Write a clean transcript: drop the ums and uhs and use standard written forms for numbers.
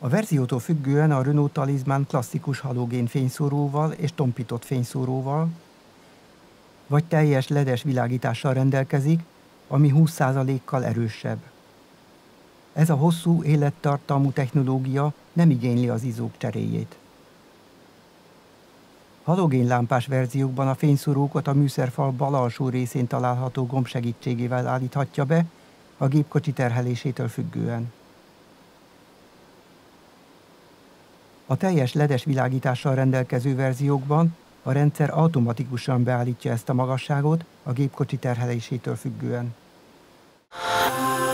A verziótól függően a Renault Talisman klasszikus halogén fényszóróval és tompított fényszóróval, vagy teljes LED-es világítással rendelkezik, ami 20%-kal erősebb. Ez a hosszú élettartalmú technológia nem igényli az izzók cseréjét. Halogénlámpás verziókban a fényszórókat a műszerfal bal alsó részén található gomb segítségével állíthatja be, a gépkocsi terhelésétől függően. A teljes LED-es világítással rendelkező verziókban a rendszer automatikusan beállítja ezt a magasságot a gépkocsi terhelésétől függően.